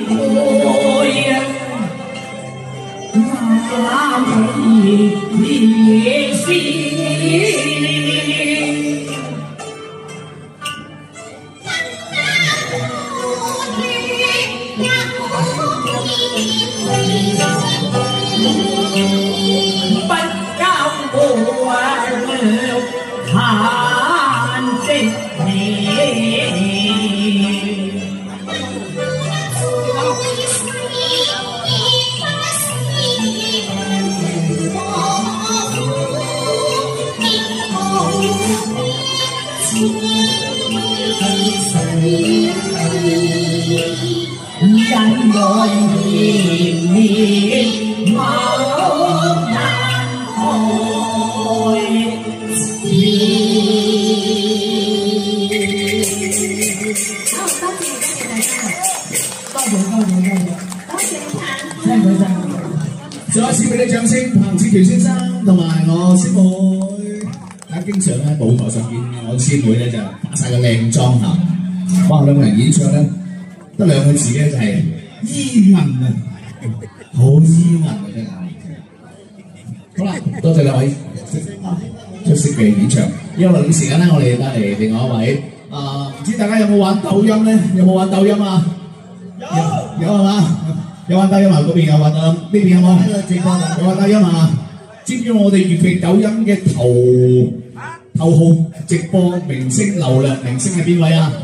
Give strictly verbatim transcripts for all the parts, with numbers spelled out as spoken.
再一次俾你掌聲，彭志權先生同埋我師妹。大家經常咧舞台上見我師妹咧就化晒個靚妝嚇，哇！兩個人演唱咧得兩個字咧就係伊韌啊，好伊韌啊真係。好啦，多謝兩位出色嘅演唱。因為留啲時間咧，我哋帶嚟另外一位啊，唔知大家有冇玩抖音咧？有冇玩抖音啊？有有係嘛？有玩抖音啊？嗰邊有玩抖音，呢邊有冇？有玩抖音啊？知唔知我哋粵劇抖音嘅頭頭號直播明星流量明星係邊位啊？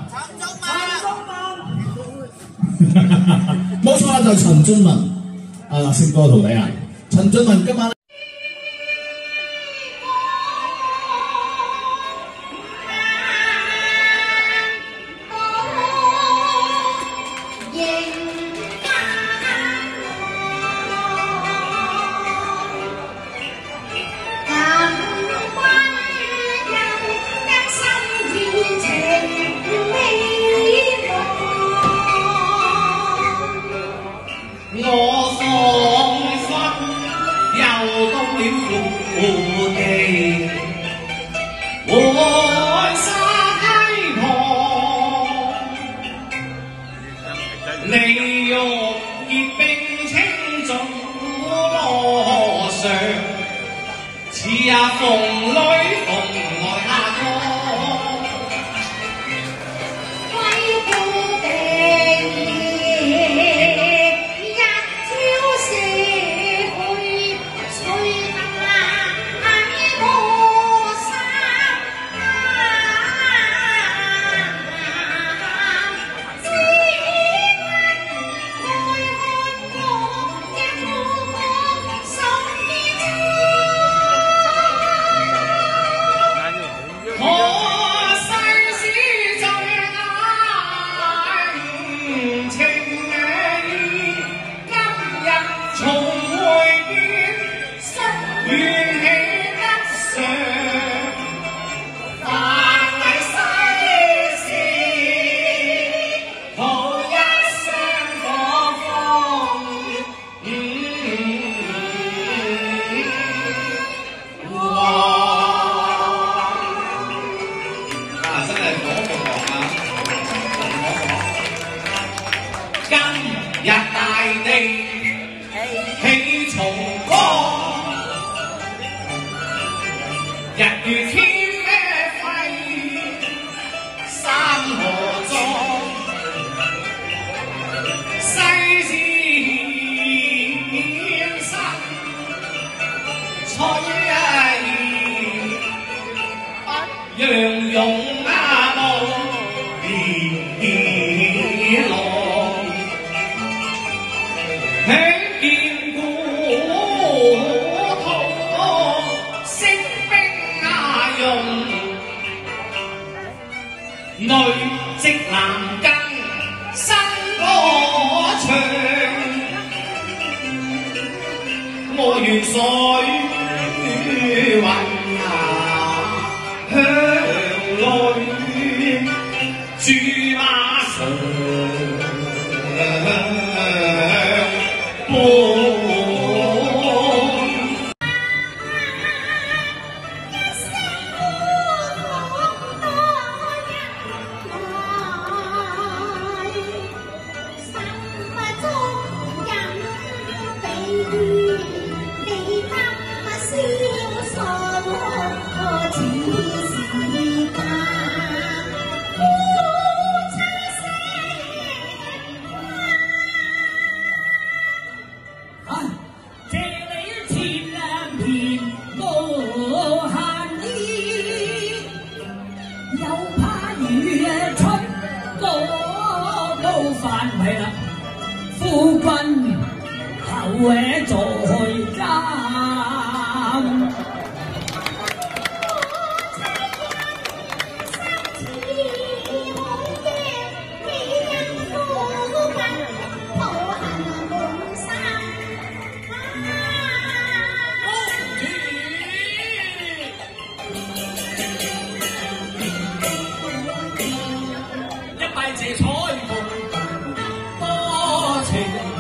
陳俊文，冇錯啦，就陳俊文啊，星哥徒弟啊，陳俊文今晚。 范围啦，夫君後會再監。謝彩虹多情，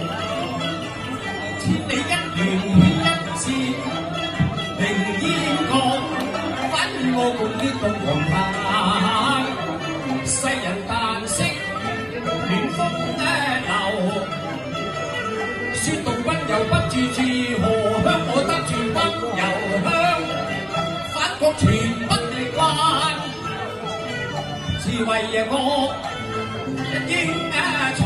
千里一緣牽一線，明煙角粉我共結動黃檀，世人但識暖風流，説動君又不住自何香，我得住溫柔香，反覺全不力關，自為夜歌。一英才，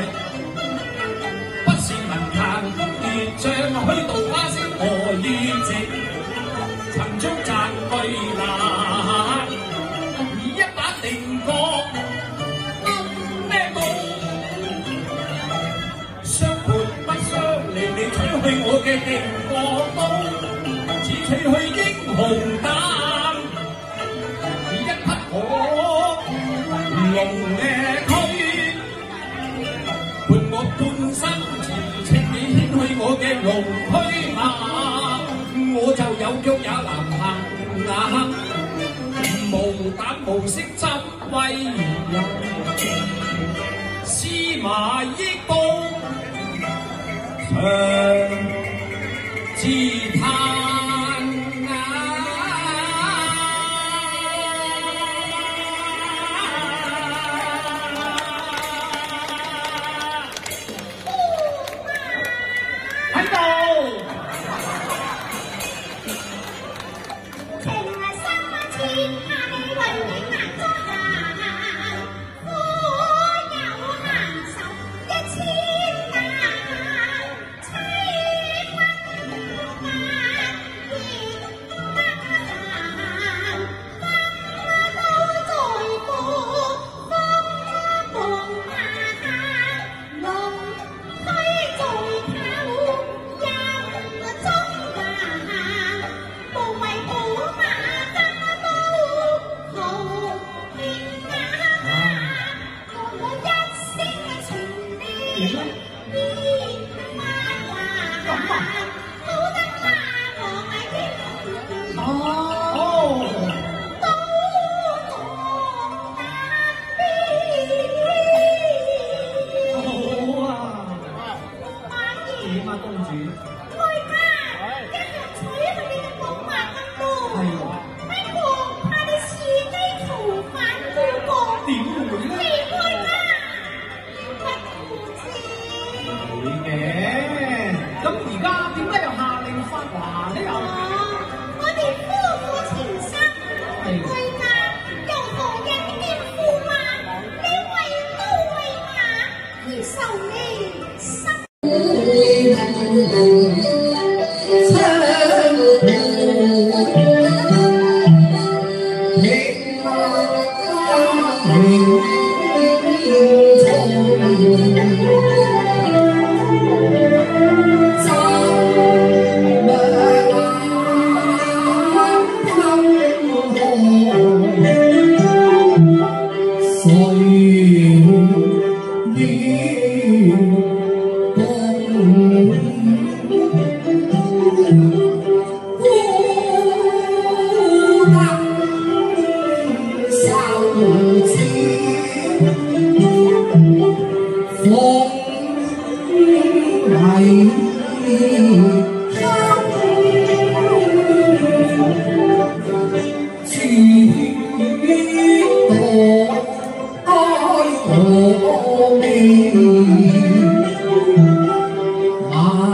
不是文壇風月像虛度花星何願值，尋中賺巨難，以一把定覺暗咩夢，相伴不相離，你取去我嘅定國刀，只取去英雄膽，以一匹可龍嘅。半生前情你牽去我嘅龍虛馬，我就有腳也難行啊！無膽無識怎為人？司馬憶報長自嘆啊！喺度。情係三千，下你為你難作行，苦有難受一千難，妻分萬亦不行，分都在乎風浪下，龍推在頭。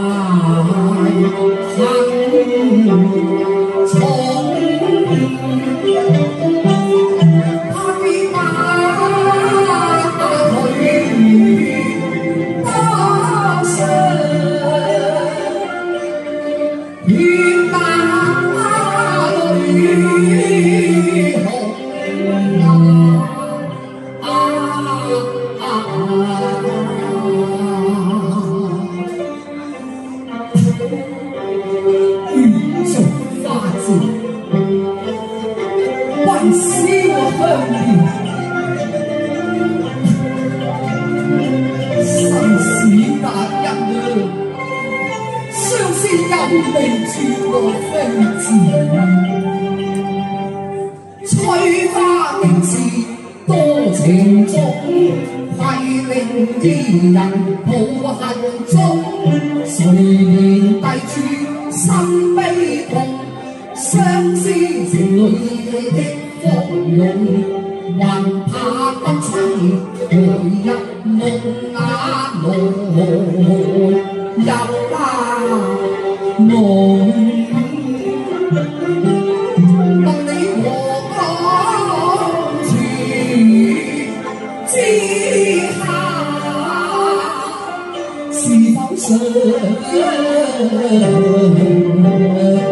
从相思我鄉邊，生死大一樣，相思又未絕我飛自，吹花竟是多情種，係令二人抱恨中，誰憐低處心悲痛。相思情侶的相擁，還怕不曾回入夢眼內，入啊夢。當你和我前之下，是否想？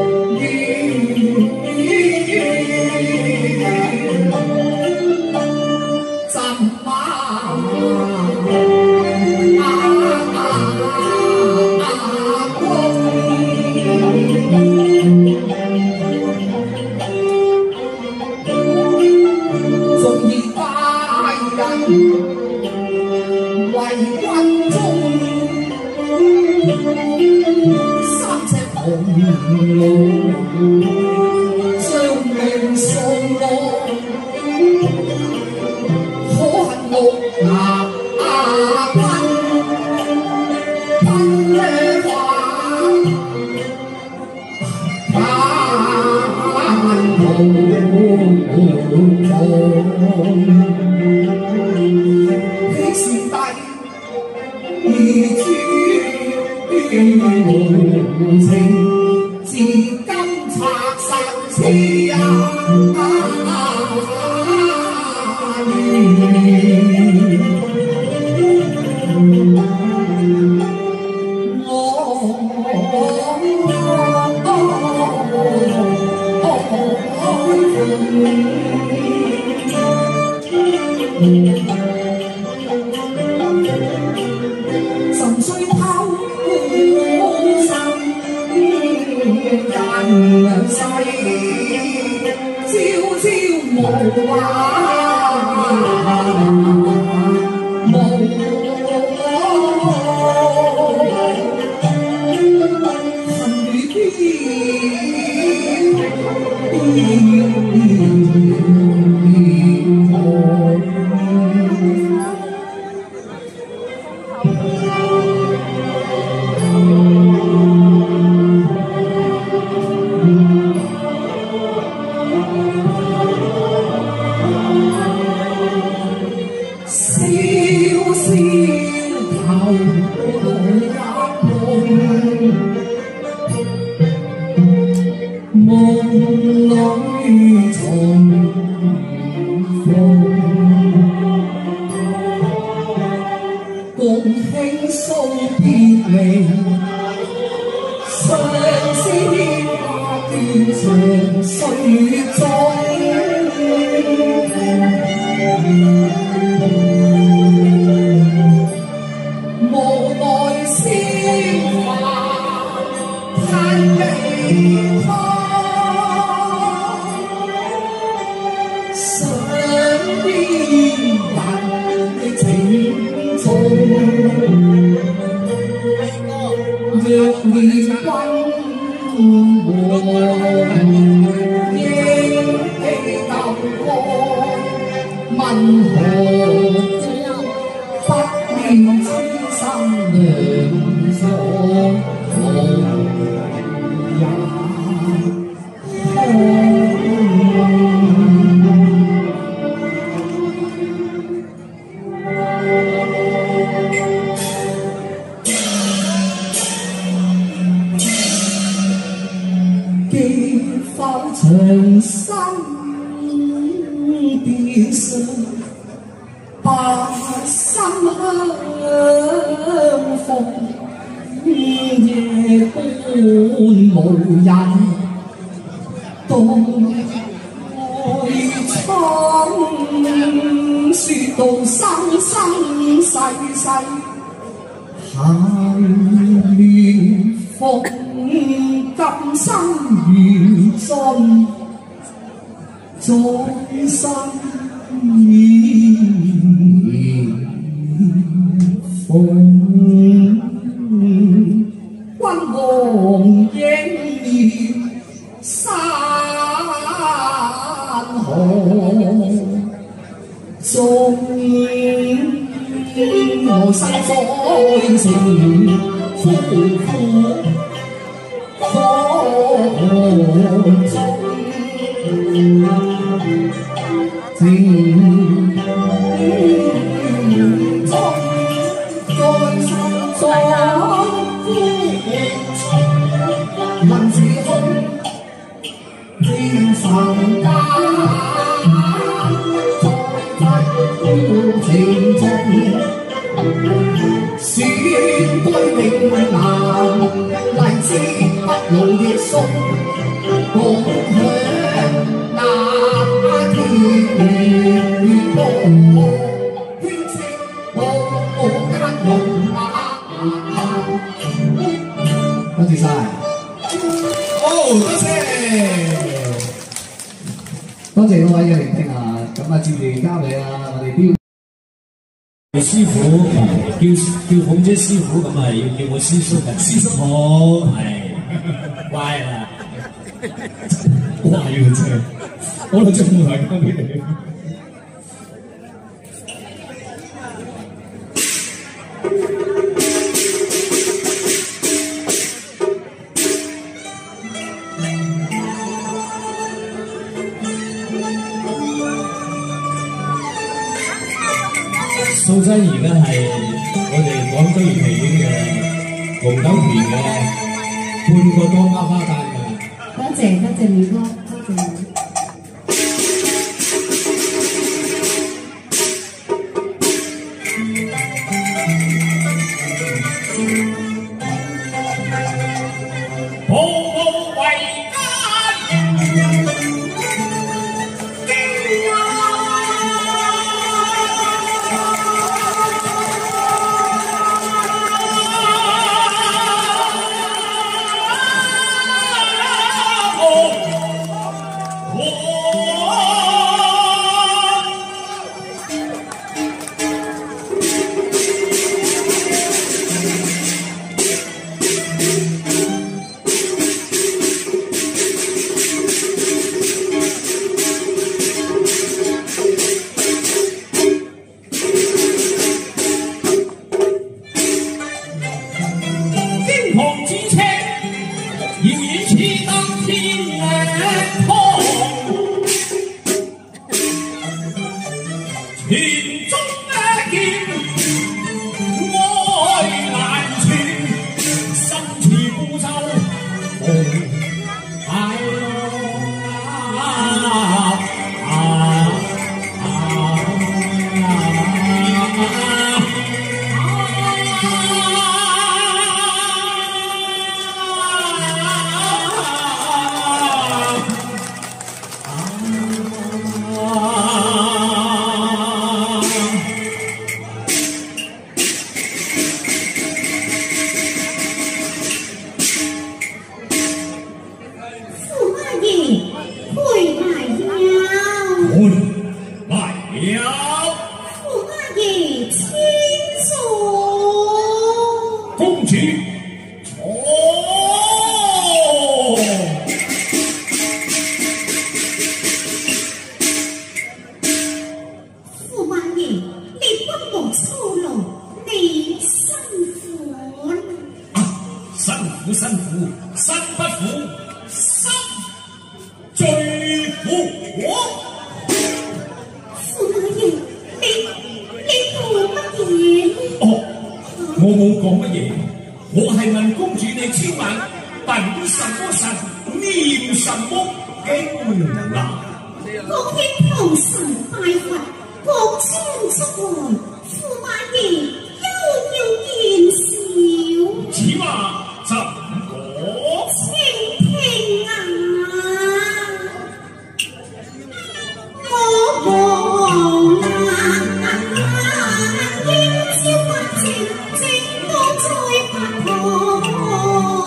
將命送我，可恨木牙噴噴咩話？盼無喜事大而無情。至今拆散痴啊！神雖偷孤身。人世朝朝無話，無恨與長生別上，八心相逢，夜半無人獨愛蒼，說到生生世世銜連逢。今生緣盡， 眾生意風，君王應念山河，縱我心所成苦苦苦中。情中在心所呼問自空，天神間在不情中，選對永難，荔枝不老的松，共享那天光，輕聲我間龍馬。多謝晒，好多謝，多謝各位嘅聆聽啊！咁啊，接住交俾啊我哋標師傅，叫叫鳳姐師傅，咁啊要叫我師叔嘅，師叔好，係乖啦。哇！要真係，我都真係交俾你。素真而家係我哋廣州園戲院嘅紅豆田嘅半個當家花旦㗎。多謝多謝你哥，多謝你。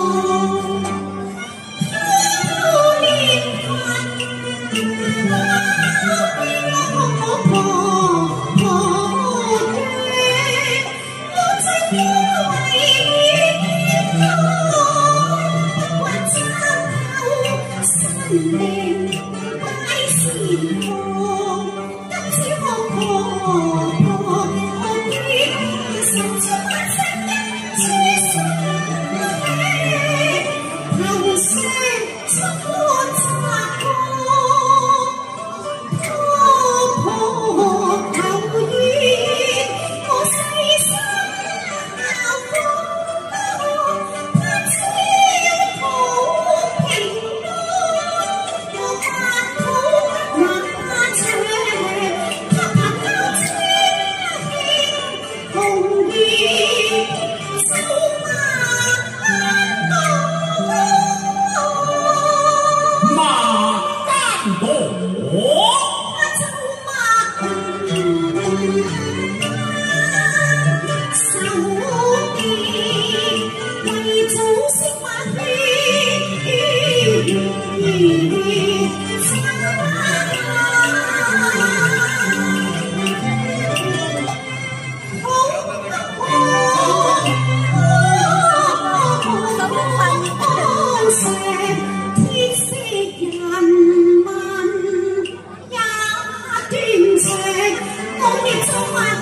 Bye.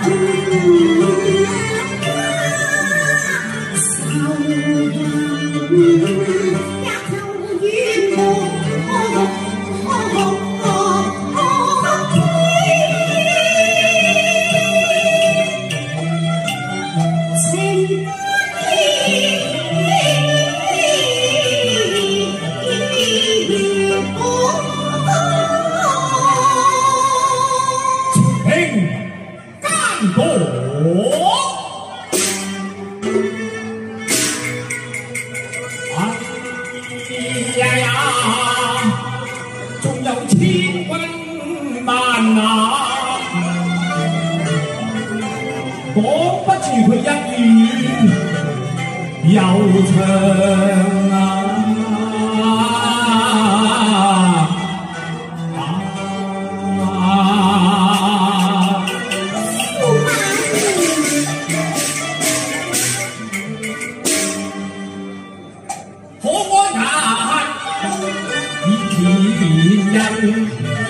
呀呀，仲有千軍萬馬，講不住佢一語又長啊！可安逸以田人，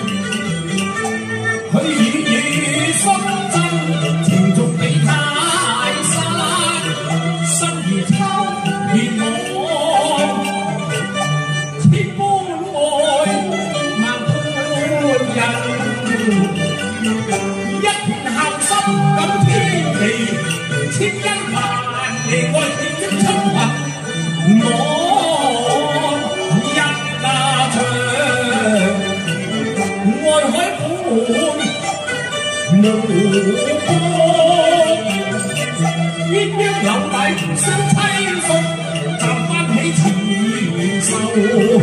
佢語語心真，情俗地太山，心如秋月望，千般愛，萬般人，一片孝心感天地，千恩萬利愛結晶出雲，我。無波，鴛鴦流帶相妻淑，談翻起前仇。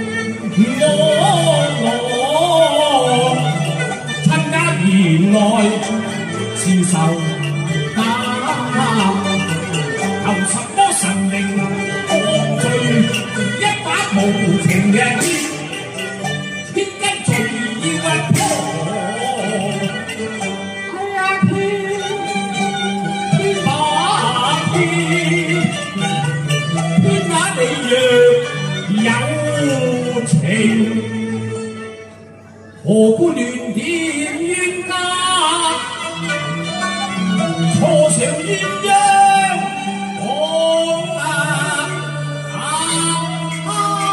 我我親家原來是仇家，求什麼神靈降罪，一把無情人，千斤罪要一破。何故亂點冤家，錯上鴛鴦講啊啊啊！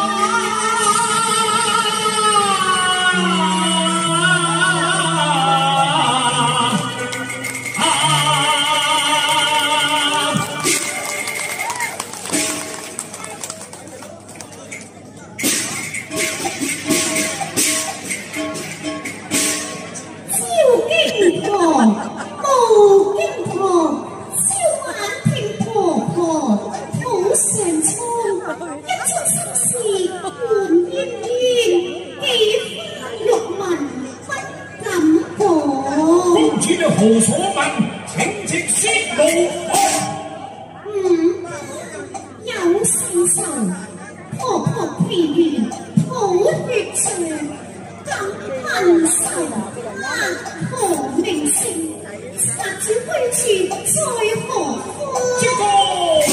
無所問，請直説無可。 嗯，有事仇，婆婆其緣，抱血情，感恨仇，壓何名姓？殺子歸處在何方？ 招哥，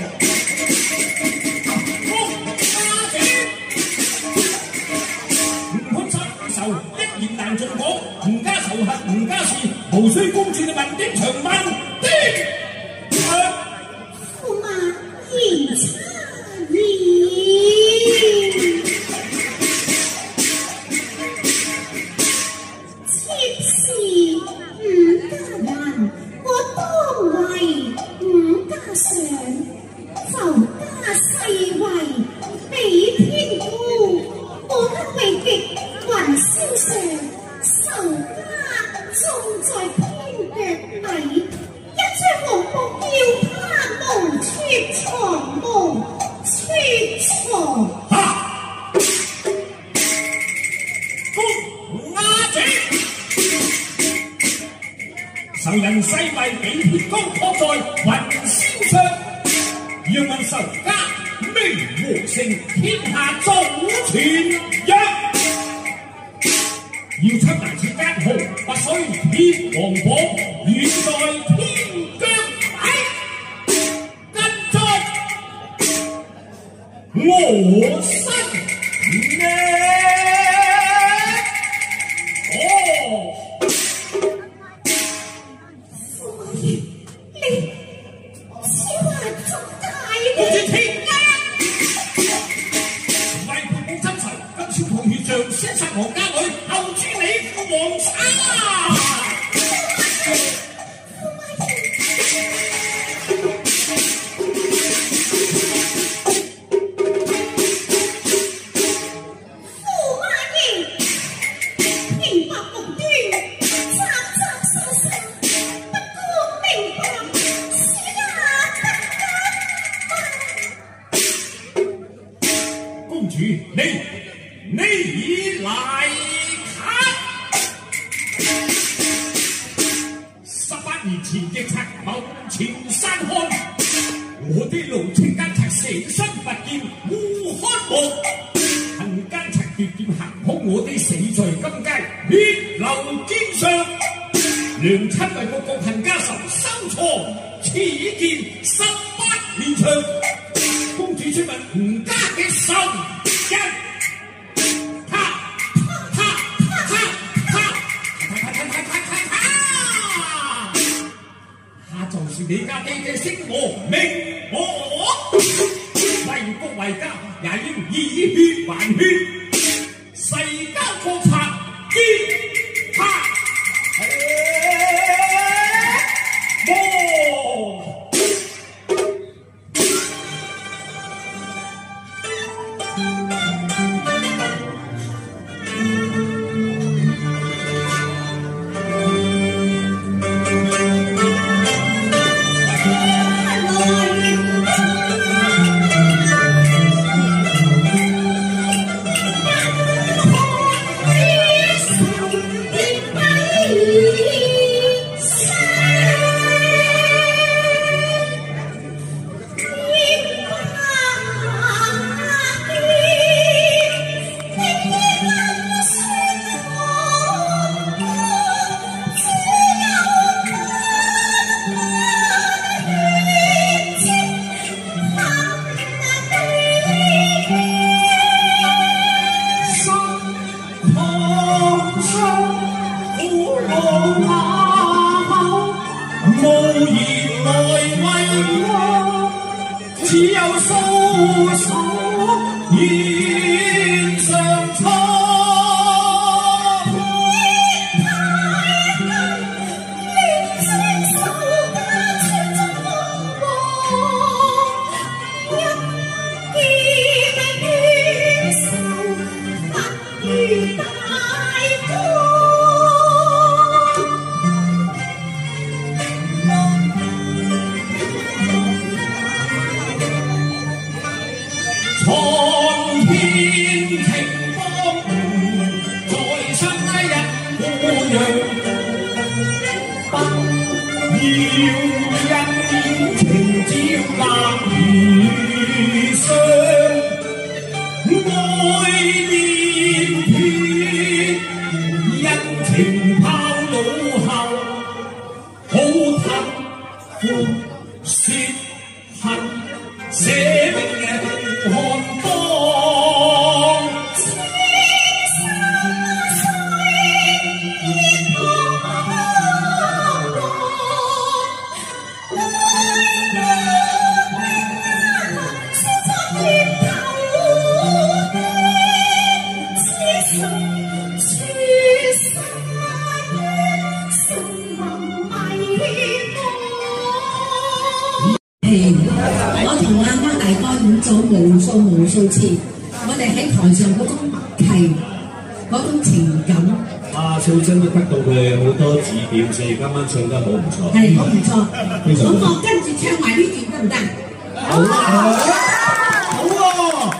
吳空殺仇，一言難盡講。吳家仇恨，吳家事。無需公主你問的長問的， 駙馬言差矣。妾是伍家人，我當為伍家上，仇家世位比天高，我得位極雲霄上，仇家。縱在天腳底，一張紅布叫他無處藏，無處藏。 哈！公阿姐，仇人世位比天高，托在雲霄上，讓問仇家名和姓，天下早傳揚。要出大此間號，不須天王榜，遠在天腳底，跟在我身呢。哦， 茶。公主，你你来看，十八年前嘅賊謀前山漢，我啲奴情奸賊成身不見烏漢毛，恨奸賊奪劍行兇我啲死在金街血流肩上，娘親為我國恨家仇收藏，此劍十八年長。公主詢問吳家嘅仇人，他他他他他他他他，他就是你家爹嘅星我明我，為國為家也應以血還血，誓交國賊見他魔。只有搔首願上蒼，蒼天晴光，在生一日孤陽，不要因情招冷雨霜，愛念斷，因情拋腦後，好恨歡舌恨，寫明嘅看當。 我同阿媽大哥演咗無數無數次，我哋喺台上嗰種默契，嗰種情感。 阿素珍都得到佢好多指點，所以今晚唱得好唔錯。 係好唔錯。 非常。 咁我跟住唱埋呢段得唔得？ 好啊！好喎！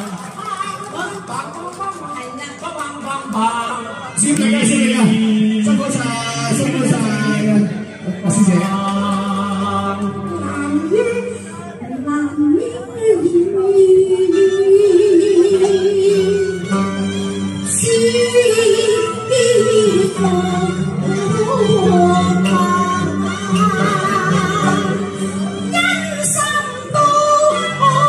係啦。 先嚟啦，先嚟啦！辛苦晒，辛苦晒，阿師姐。 因心多。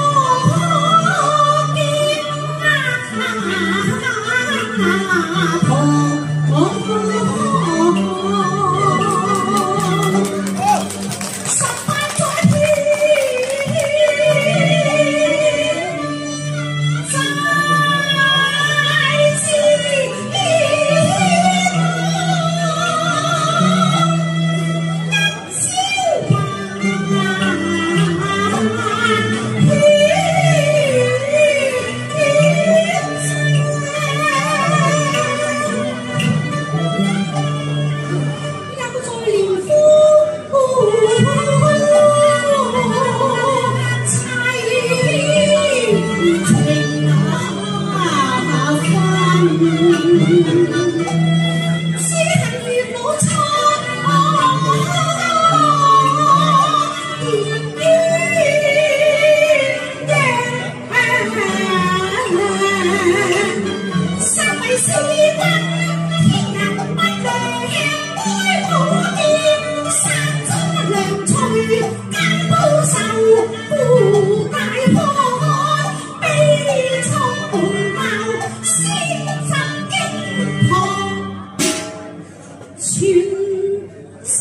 全心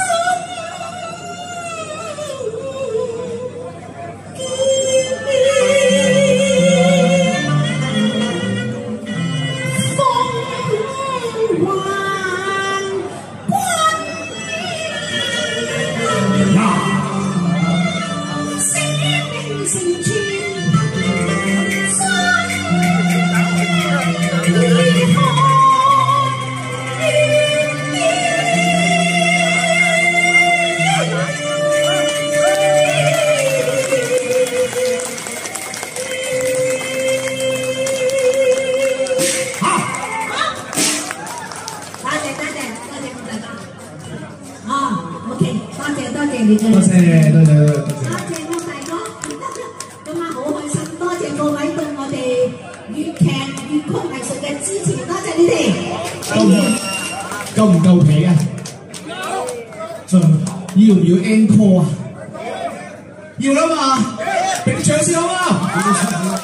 多謝多謝多謝。 多謝我大哥，今晚好開心，多謝各位對我哋粵劇粵曲藝術嘅支持，多謝你哋。 夠唔夠皮啊？仲要唔要 encore 啊？要啦嘛，俾啲掌聲好嘛？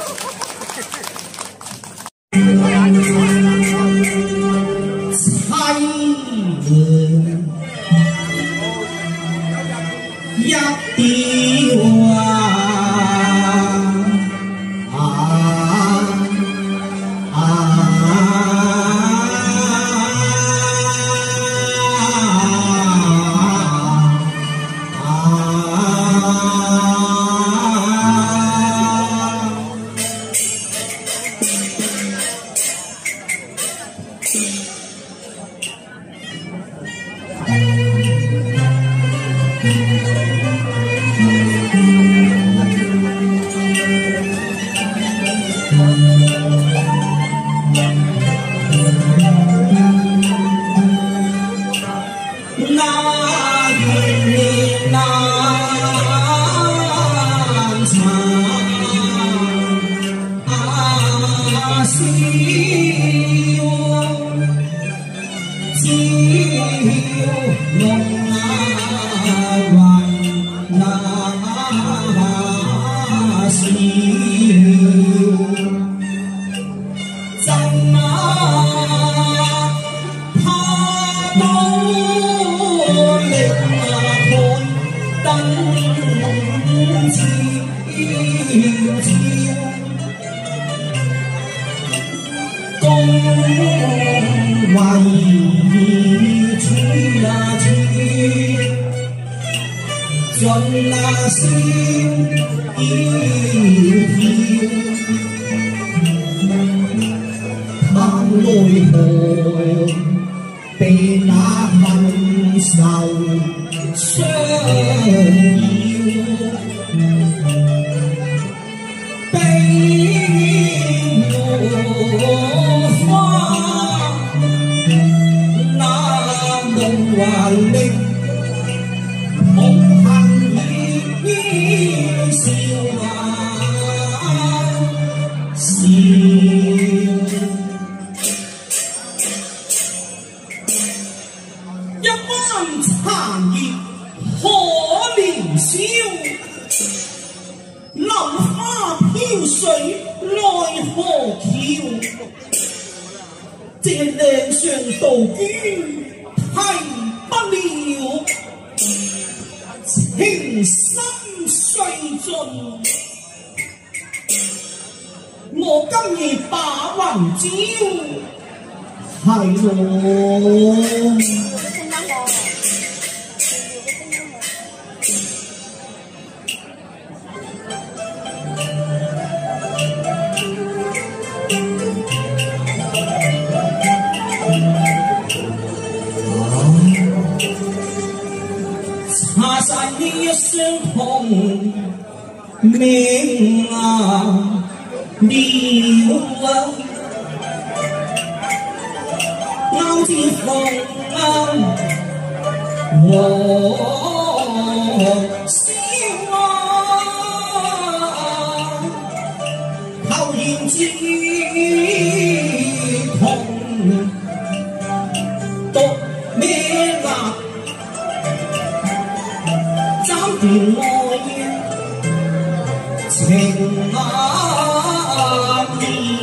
一雕啊啊啊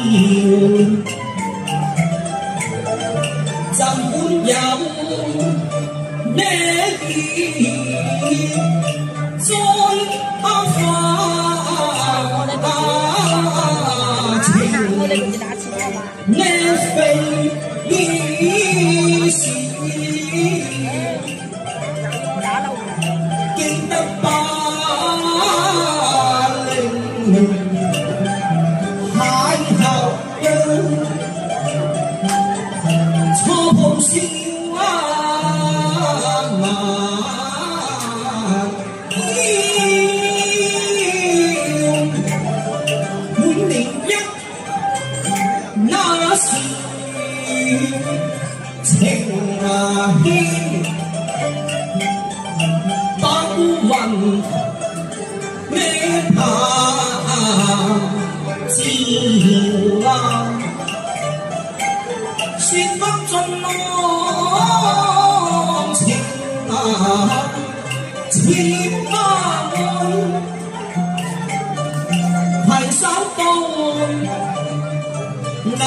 怎本有在花情，你非已是記得把零邂逅，初碰笑那是情啊牽，不問咩怕照啊，說不盡浪情啊，千花愛攜手到。南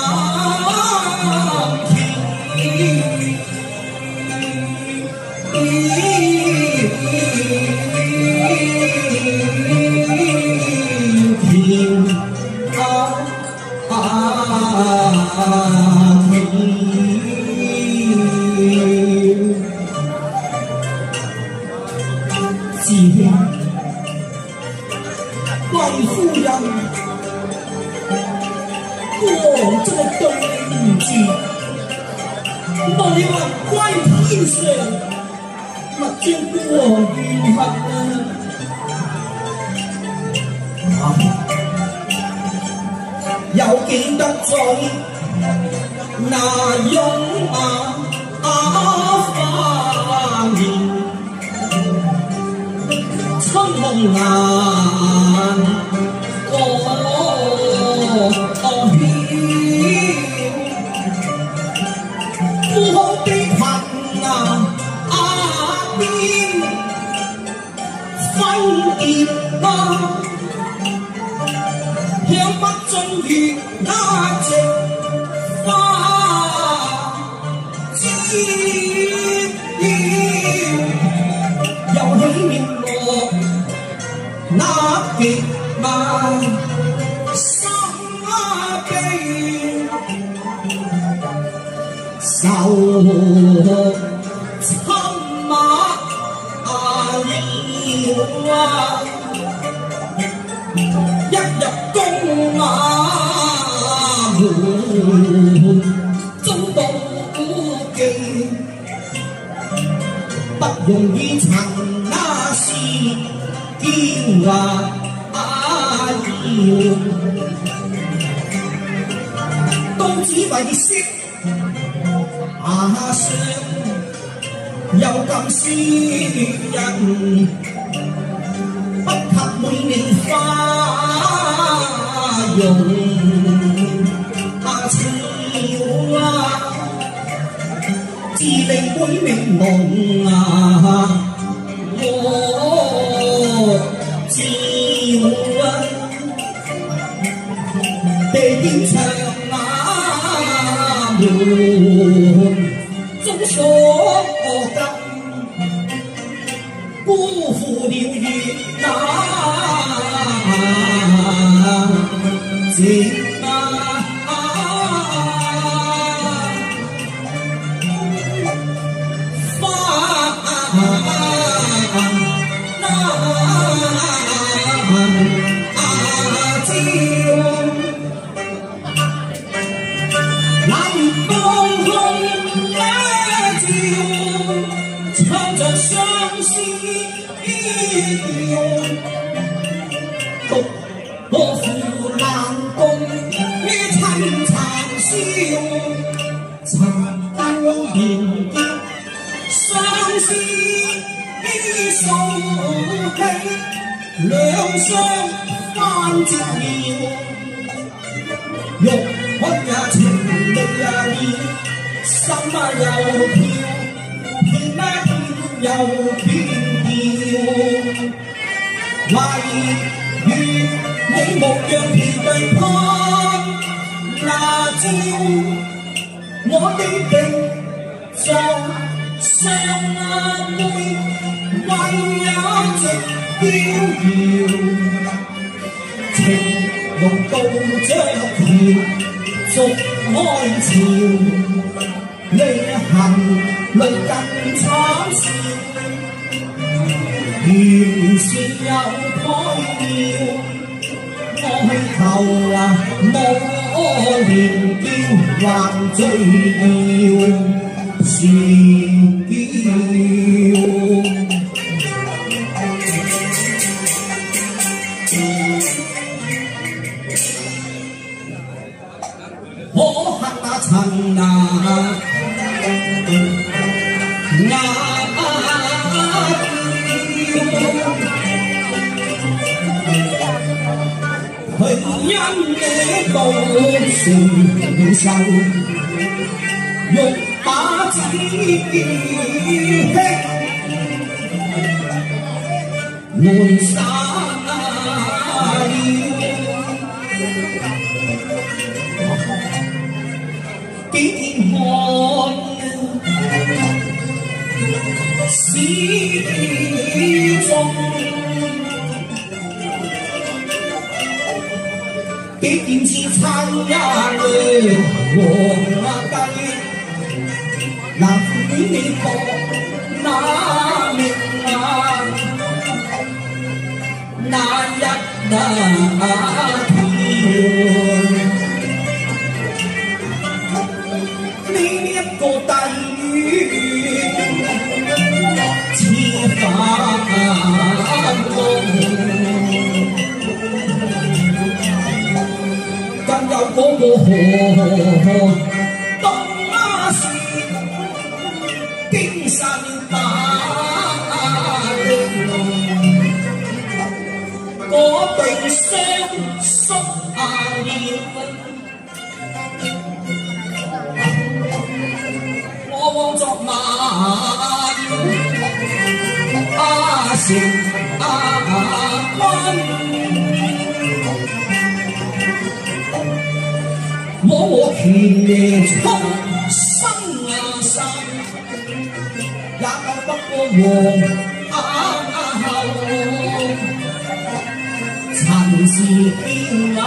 天啊自兄貴夫人。我這麼對你唔住，望你魂歸天上，勿將過怨恨啊！有幾得罪那擁啊花面，春紅顏我富豪的貧啊邊分別啊，享不盡月那夕花枝，又喜面樂那別啊心啊悲。愁侵馬了啊，一入宮馬門終到記，不容易曾那時驕傲都只為識阿相有咁詩人，不及每年花容阿俏啊，自令杯明夢啊，我照啊，地點長啊門。中所得，辜負了月那情啊！花那朝，那月光空。唱着相思獨我負難共於親殘笑，曾當年結相思訴起，兩雙翻折妙，欲哭也情淚也妙，心啊又跳。那天又偏調，唯願你無恙疲憊盼那朝，我的定在相會為也直飄搖，情濃到將條續愛潮。你行淚更慘笑，原是有概妙。我去求啊，我連叫還最要是叫。可恨那曾啊！壓佢因你道承受，欲把自己換灑了，幾天看始終，幾件事撐呀了和計，難與你搏那命啊，那一那天。呢一個大雨似反光，更有嗰個河東亞時經神打嗰對雙宿啊要。我往昨晚阿成阿君，我我權力衝生啊生，也救不過王阿後，曾是驕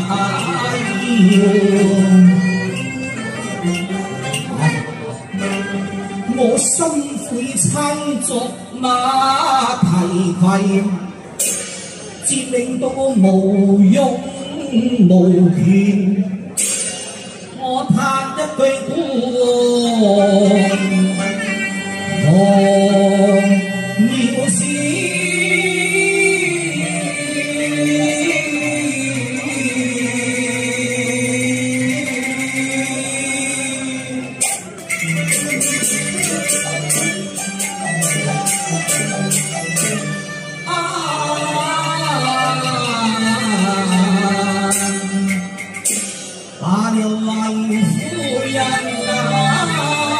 傲。我心悔參作馬蹄攜，節令到無用無權，我嘆一句孤寒渺小。把了為夫人啊！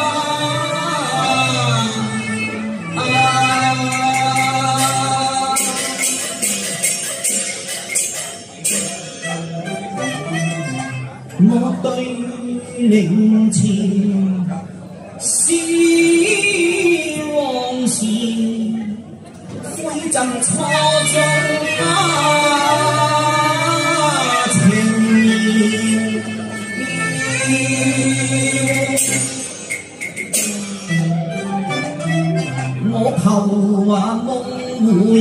我對靈前思往事，灰烬錯綜啊！我求話夢回，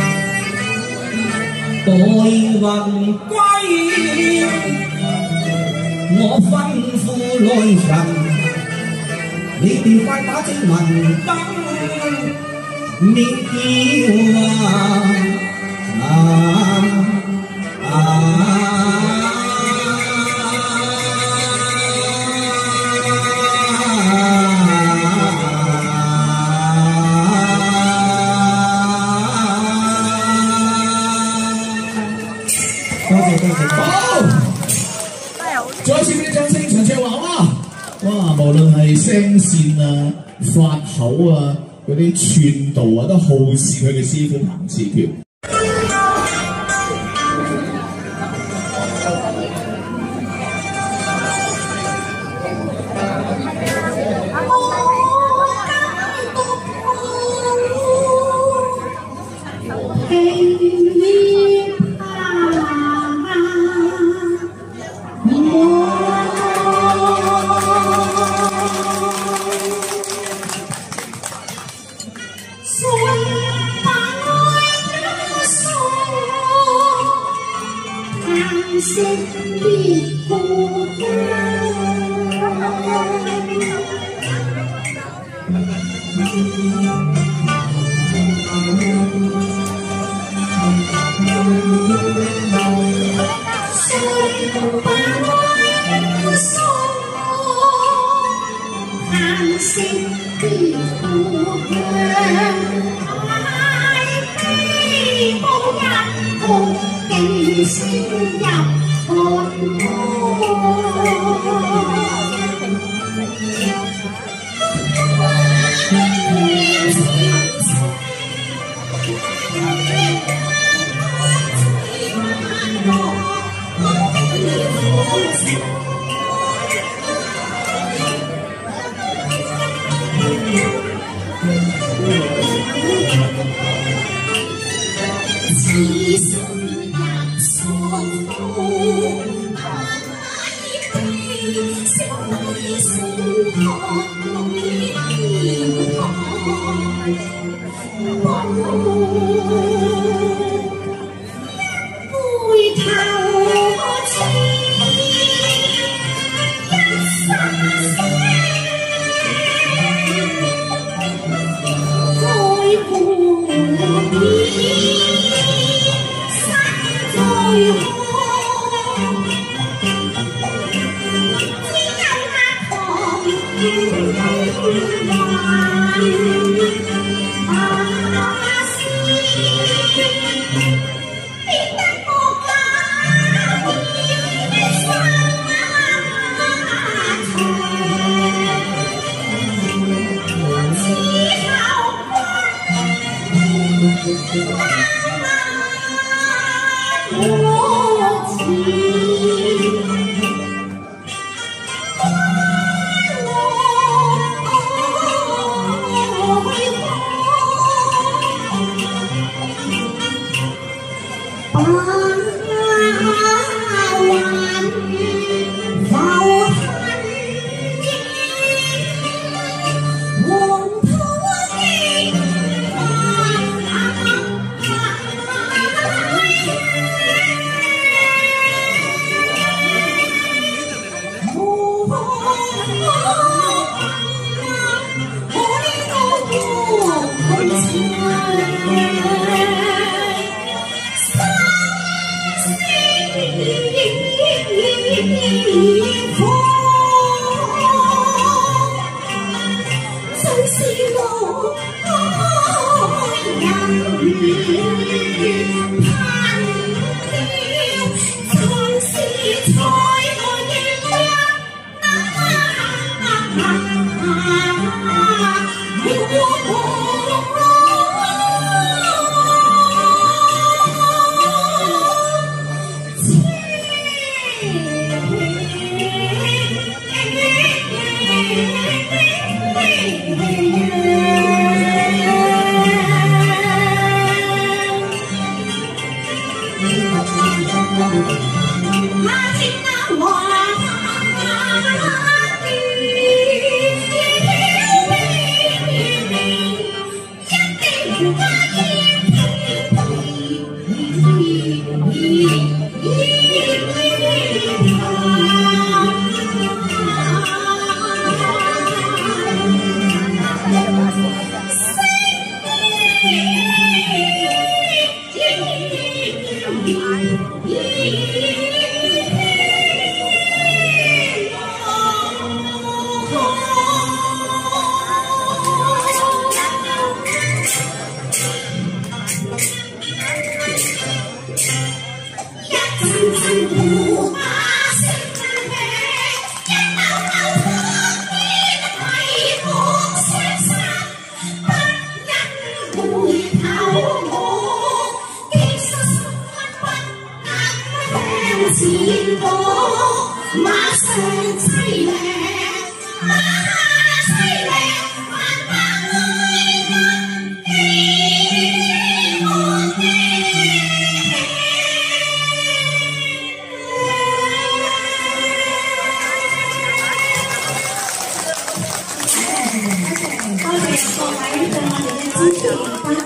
待魂歸。我吩咐內人，你哋快把精文燈滅掉啊！啊啊多謝多謝，好，再一次俾啲掌聲，長赤華哇！哇，無論係聲線啊、發口啊、嗰啲串導啊，都好似佢嘅師傅彭志權。 我色別孤單。誰不為心顏色別孤單，愛悲無一個竟先入寒此心入喪夫，愛悲小愛小學裏天台回頭似一生死，愛故別。最好，只有那旁人把思別得我假意心長，之後我情。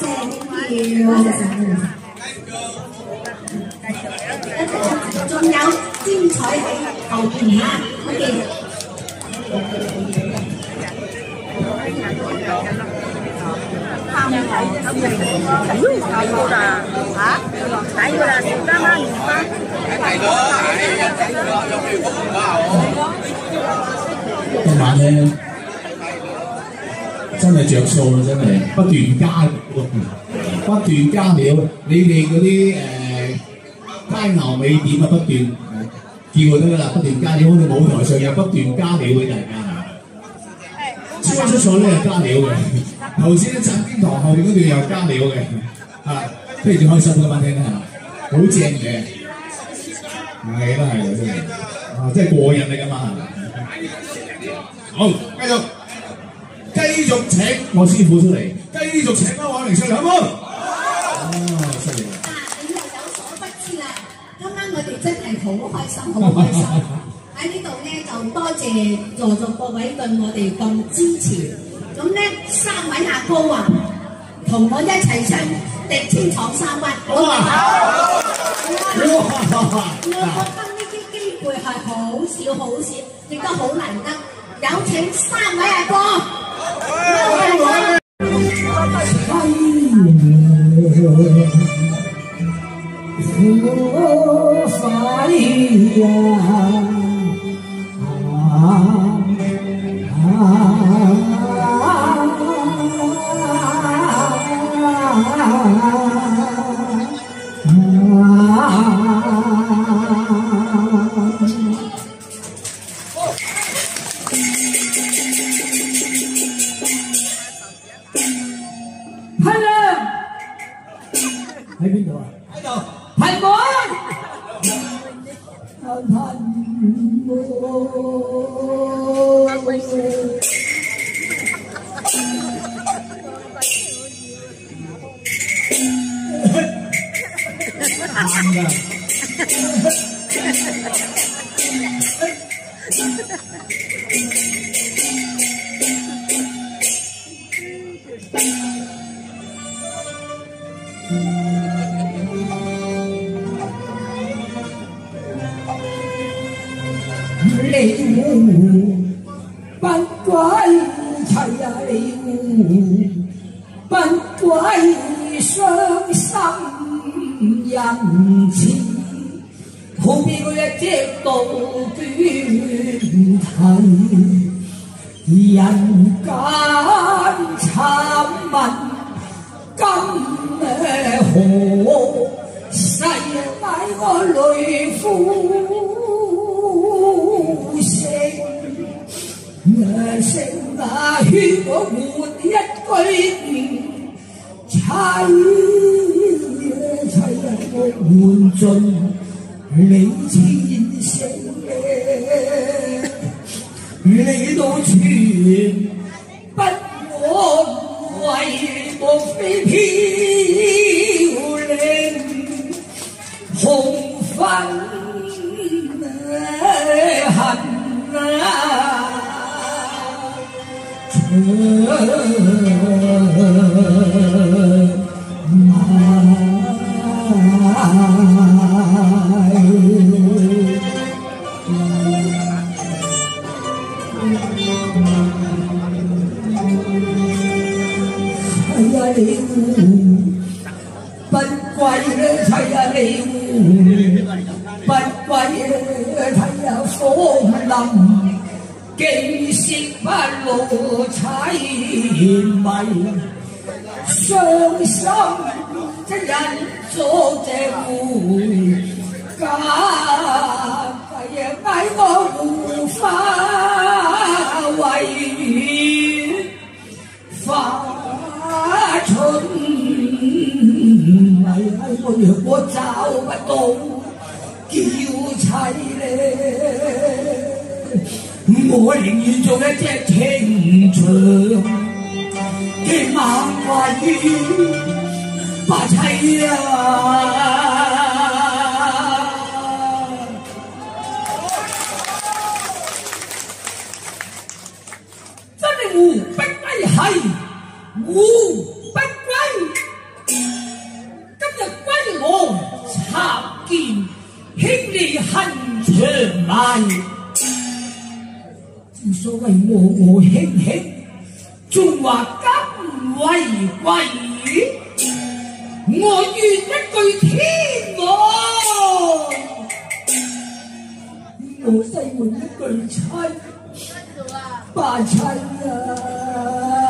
仲有彩喺後邊嚇，我哋。 睇啦嚇，睇啦，少得啦，唔得。係咯，係啊，睇咗有咩講啊？ 今晚咧真係着數啦，真係不斷加不斷加料。你哋嗰啲誒街牛尾點啊，不斷叫得㗎啦，不斷加料，好似舞台上有不斷加料俾大家。超出所咧係加料嘅，頭先咧鎮邊堂後邊嗰段又加料嘅，啊，非常開心㗎嘛，聽下，好正嘅，係啦係啦真係，啊真係過癮嚟㗎嘛，好，繼續繼續請我師傅出嚟，繼續請阿偉明上嚟好唔好？哦，犀利！ 啊，你又有所不知啦，今晚我哋真係好開心，好開心。喺呢度咧就多謝在座各位對我哋咁支持。咁咧三位阿哥啊，同我一齊唱《敵天闖三灣》。好啊！我覺得呢啲機會係好少好少，亦都好難得。有請三位阿哥。 喺邊度啊？喺度，係我。係你不歸齊啊！你不歸傷心人痴，好比嗰一隻杜鵑啼，人間慘問今何世乃我淚枯。成那血我換一句妻妻我換盡你千聲你都全不安為莫非飄零紅粉恨啊！不歸睇下你不歸睇下風林。既是不露凄迷，傷心即人做隻回家，計嗌我護花為花春，嗌我若果找不到叫妻咧。我寧願做一隻情長嘅猛鬼把妻啊！真係胡不歸係胡不歸，今日歸我插劍兄弟恨。 人来。正所謂和和興興，仲話今為貴。我願一句天王，我西門一句妻，八妻啊！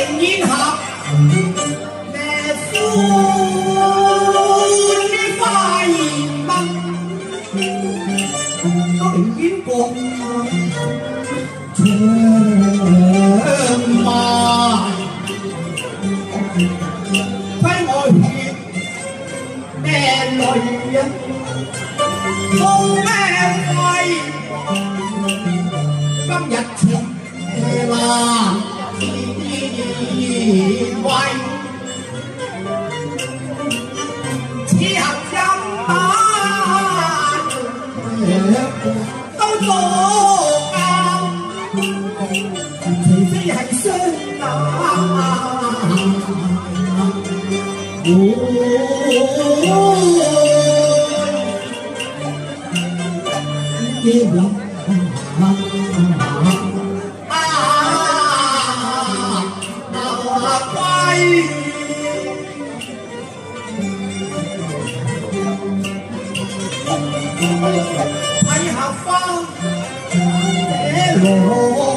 仍然合，咩歡快樂，都寧願共長埋，揮我血咩淚啊，風咩揮，今日情難。為此合音啊，都做教，除非係雙眼。結諗睇下花這落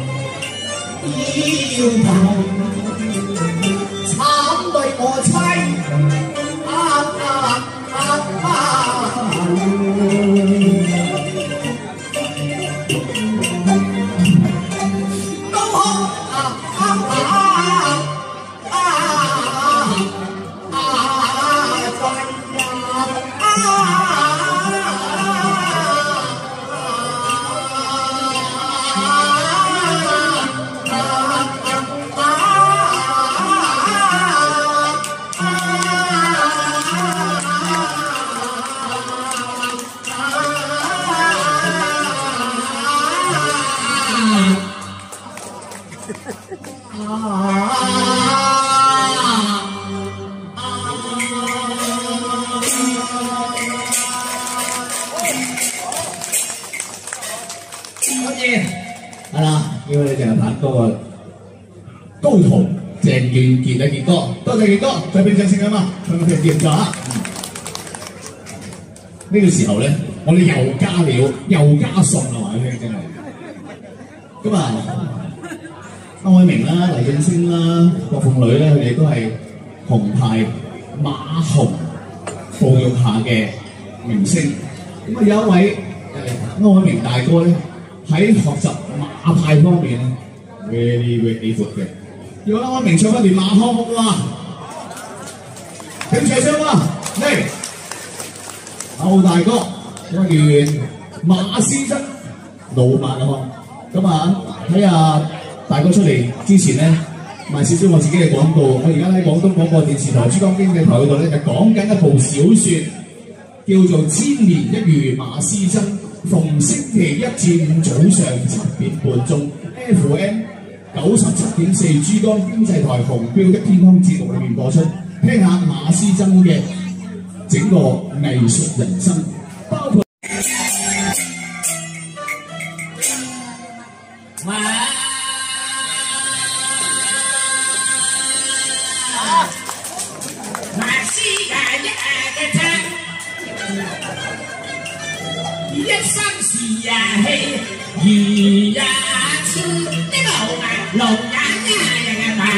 腰頭，慘對我妻啊啊啊啊！都好啊啊啊！係啦，因為就係彈歌啊，高徒鄭健傑啊，傑哥，多謝傑哥，再俾掌聲啊嘛，向佢哋叫咗啊！呢個時候咧，我哋又加料又加餸啦，話你聽真係。咁啊，歐偉明啦、黎俊升啦、郭鳳女咧，佢哋都係紅牌馬紅哺育下嘅明星。咁啊有一位誒歐偉明大哥咧。喺學習馬派方面咧 ，very very 闊嘅。要啱啱明唱一段馬腔曲啦，請唱唱啦，嚟，歐大哥一段馬師曾老馬腔。咁啊，睇下大哥出嚟之前咧，賣少少我自己嘅廣告。我而家喺廣東廣播電視台珠江經濟台嗰度咧，就講緊一部小説，叫做《千年一遇馬師曾》。逢星期一至五早上七點半鐘 ，F M 九十七點四珠江經濟台紅標的天空節目裏面播出，聽下馬師曾嘅整個藝術人生，包括哇！馬師呀一嘅真。一生是呀氣，如呀似的路啊，路眼呀呀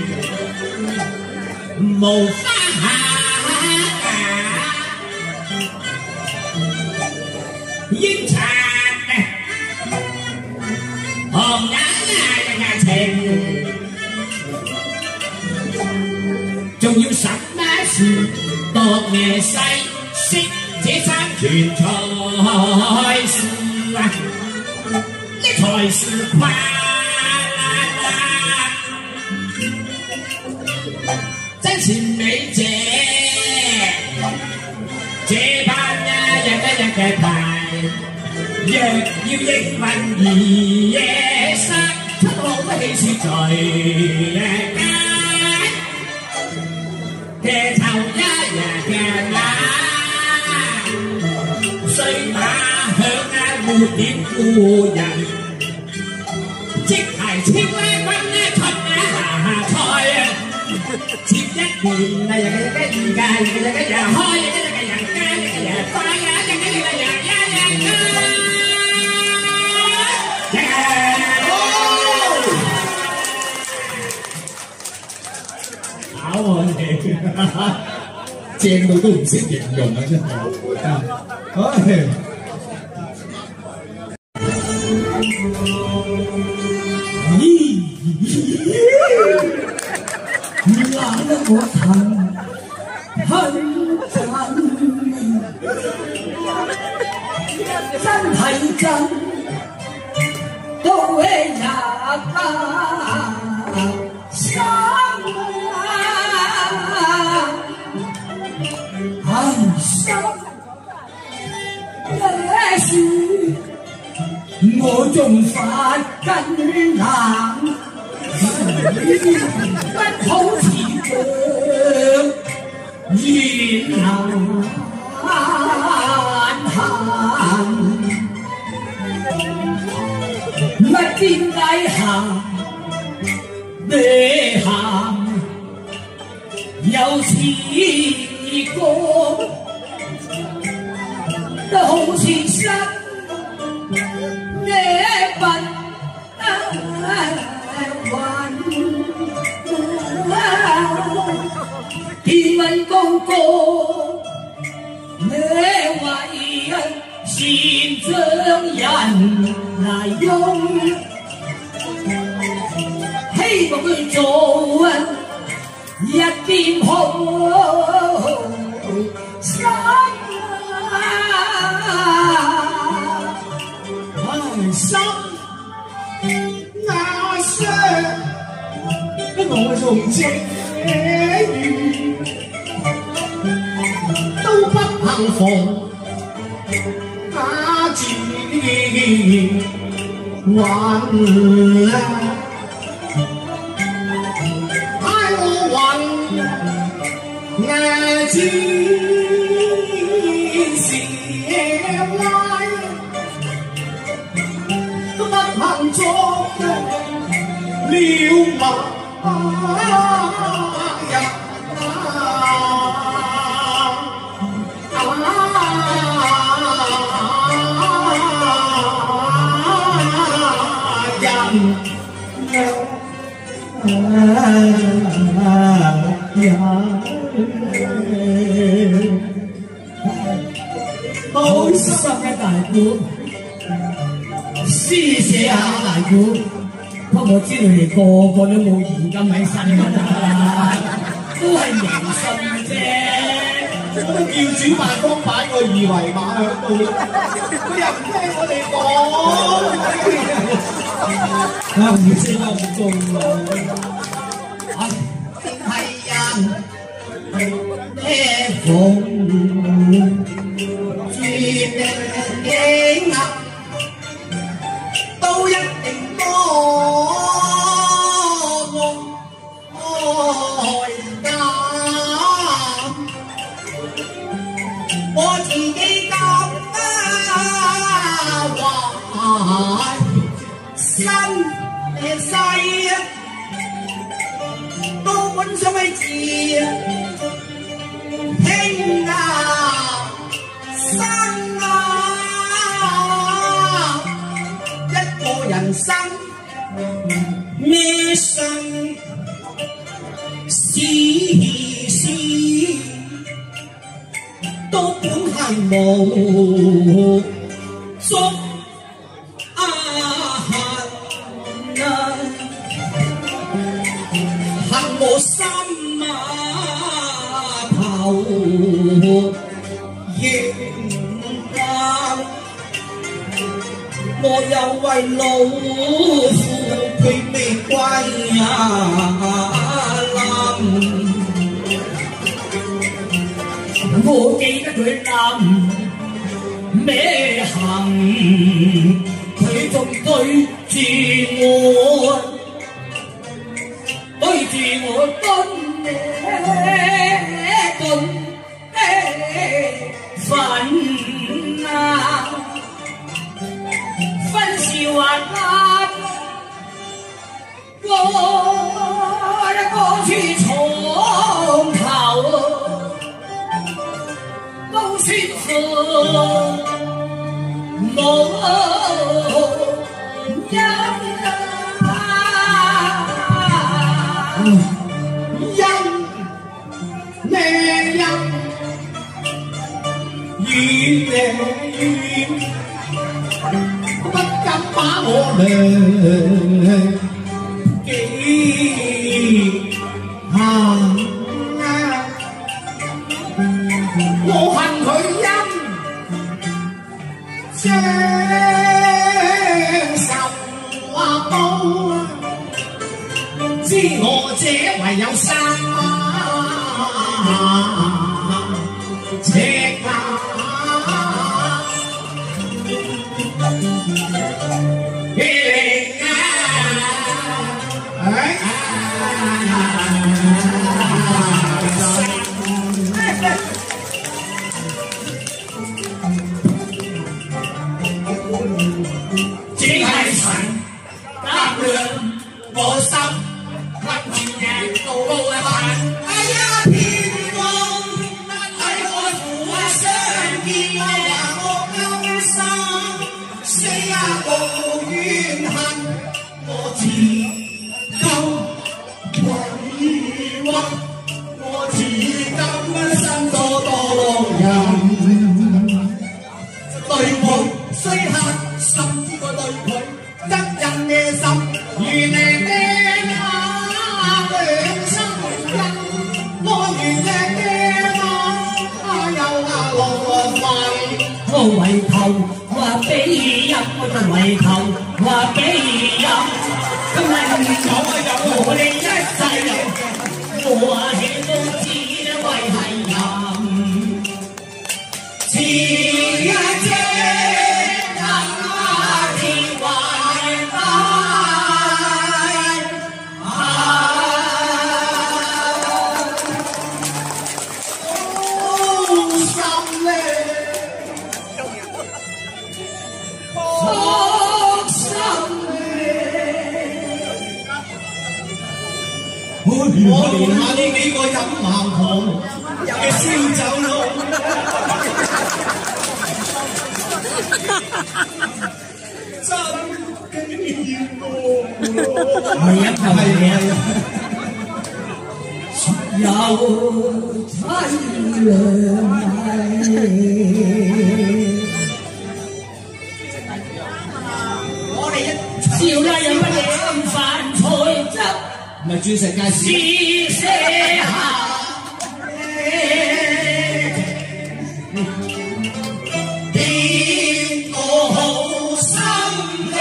問，無花假，煙塵紅眼呀呀情，仲要什麼事多嘢細識。這三全才是啊，呢才是快樂，真善美者，這班啊日一日嘅排，若要英文而夜失出好多氣勢在嘅頭一日嘅眼。歲馬響啊，活點故人，即係超咧軍咧出啊下菜啊，接一年啊，日日嘅二屆，日日嘅日開，日日嘅人間，日日快啊，日日嘅日日日日。 正到都唔識形容啊！真係，唉。 咦，拿得我疼很真，真係真，都會入心啊！很心也是。我仲發緊冷，不好似腳越難行，乜點解行你行有試過，都好似失你不天問高歌，你為善將人嚟用，希望佢做一點好心心那些我從情遇都不幸逢，那自還愛我還愛自是愛。行中了馬呀！ 好心嘅大鼓。施捨下大鼓，不過我知道你哋個個都冇現金喺身㗎啦，都係迷信啫。 我都叫主辦方擺個二維碼喺度，佢又唔聽我哋講。 啊，唔知我唔中啊！ 係人咩逢絕境啊！都一定多愛家，我自己咁啊壞心嘅細啊，都本想去治聽啊生啊。人生咩生事事都本係無足啊恨啊，恨我心啊頭亦我又為老虎佢未歸啊冧，我記得佢冧咩行，佢仲對住我，對住我蹲呢蹲呢瞓啊！分是還啱，我一個處床頭都算苦，冇因啊，因你，不敢把我兩記恨。我恨佢因將仇話報，知我這唯有生赤眼。只係神夾亮我心，困住嘅道路嘅痕。哎呀，天光喺我扶啊相見，話我甘心，死啊無怨恨，我自甘委屈，我自甘心多多人，對我雖恨。甚至我對佢一人嘅心，如你嘅那兩心人，我如你嘅那又那浪費。我為求話俾人，我就為求話俾人，今日我有我哋一世人，我話起都知為係人，似一隻。我連下呢幾個飲盲婆嘅燒酒佬，真經過。係啊，係啊，有凄涼。我哋一笑啦，有乜嘢咁飯菜汁？唔係鑽石街市。試些下，邊個好心嘅，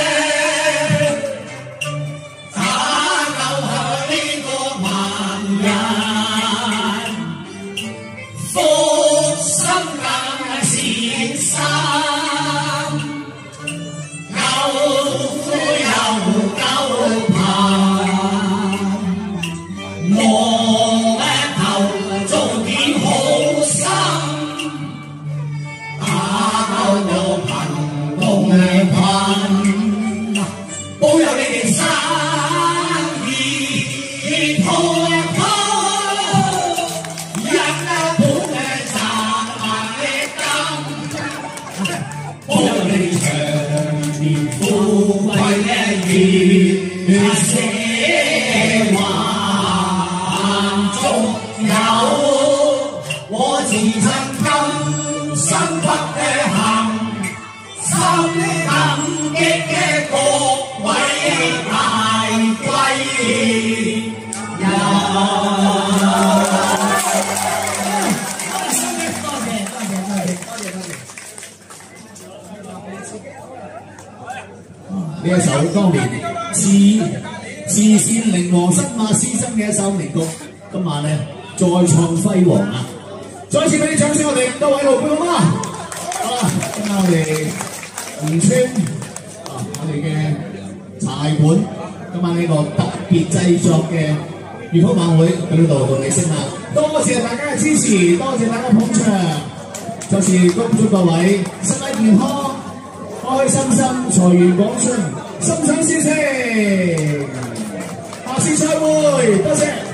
打救下呢個盲人，福心更善心，救苦又救貧。我頭做點好心，打救我貧共困，保佑你哋生意開鋪，一本嘅賺嘅金，保佑你哋長年富貴嘅月社話。有我自曾今生不嘅幸，心感激嘅各位大貴人。多謝多謝多謝多謝多謝。呢一首當年自自善靈王新馬師生嘅一首名曲。今晚咧再創輝煌啊！再次俾啲掌聲，我哋各位老闆啊！好啦，今晚我哋吳村啊，我哋嘅茶藝館，今晚呢個特別製作嘅粵曲晚會喺呢度同你升啦！多謝大家嘅支持，多謝大家捧場，再次恭祝各位身體健康，開開心心，財源廣進，心想事成，下次再會，多謝。